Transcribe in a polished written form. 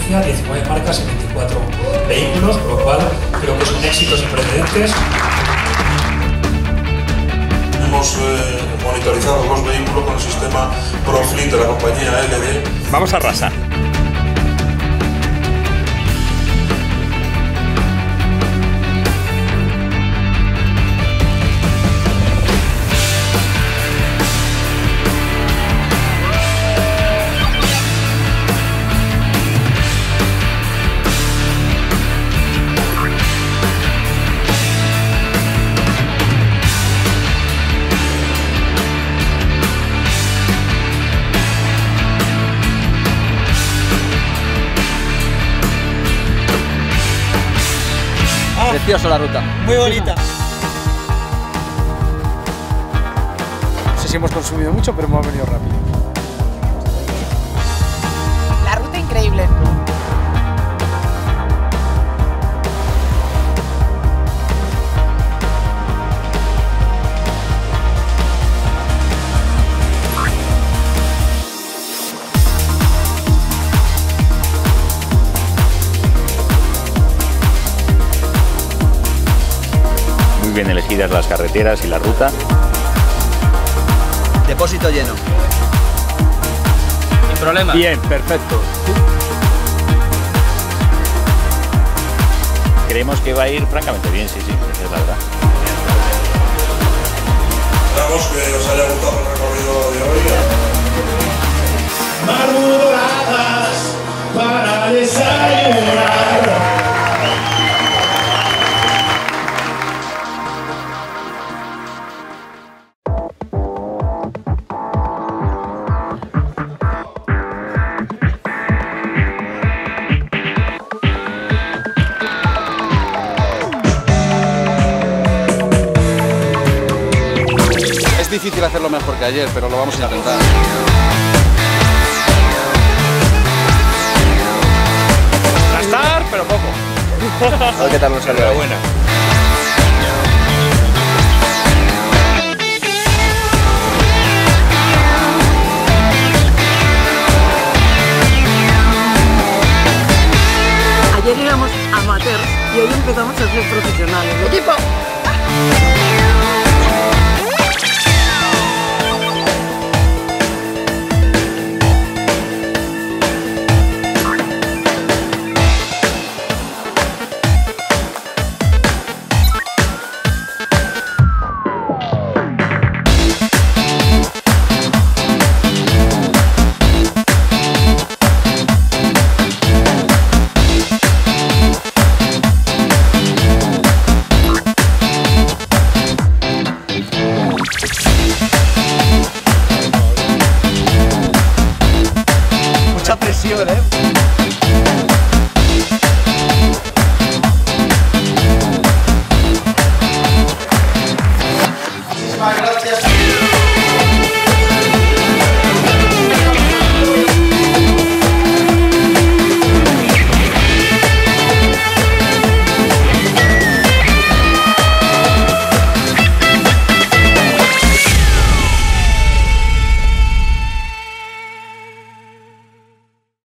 competencia, 19 marcas en 24 vehículos, por lo cual creo que es un éxito sin precedentes. Hemos monitorizado los vehículos con el sistema ProFleet de la compañía LD. Vamos a arrasar. Preciosa la ruta. Muy bonita. No sé si hemos consumido mucho, pero hemos venido rápido. La ruta increíble. Muy bien elegidas las carreteras y la ruta. Depósito lleno. Sin problema. Bien, perfecto. Creemos que va a ir francamente bien, sí, esa es la verdad. Esperamos que os haya gustado el recorrido de hoy. Manos doradas para desayunar. Es difícil hacerlo mejor que ayer, pero lo vamos a intentar. Gastar, pero poco. A ver qué tal nos sale hoy. Buena. Ayer éramos amateurs y hoy empezamos a ser profesionales. ¡Equipo! Mucha presión, ¿eh?